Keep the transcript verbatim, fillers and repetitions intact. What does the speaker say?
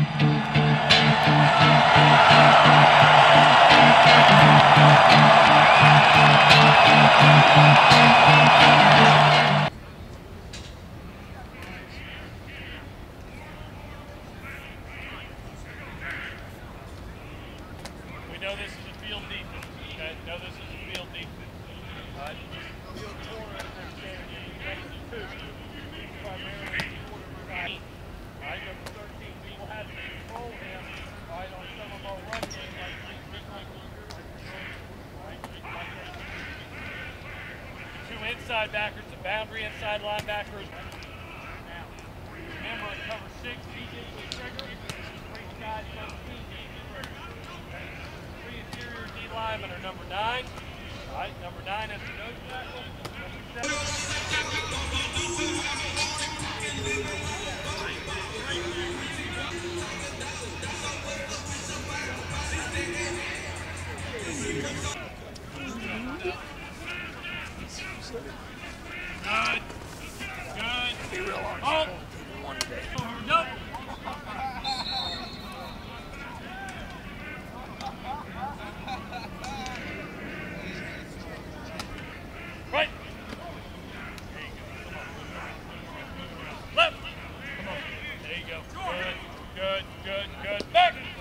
We know this is a field defense. Okay, we know this is a field defense. All right, field four right now. Two, primarily quarterback. All right, number thirteen. We will have to control him. All right, on some of our run game, like two inside backers, the boundary inside linebackers. Now, remember, at cover six, he gets the trigger. Three guys, thirteen. Three interior D linemen are number nine. All right, number nine is the nose tackle. Number Good. Good. Be real honest. Oh. One day. Nope. Right. There you go. Come on. Left. Come on. There you go. Good. Good. Good. Good. Back.